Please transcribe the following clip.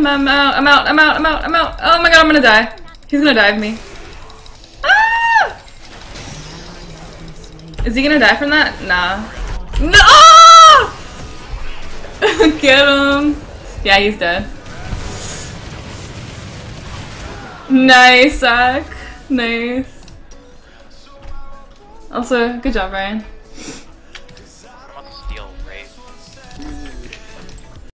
I'm out, I'm out, I'm out, I'm out, I'm out. Oh my god, I'm gonna die. He's gonna dive me. Ah! Is he gonna die from that? Nah. No! Get him! Yeah, he's dead. Nice, Zach. Nice. Also, good job, Ryan.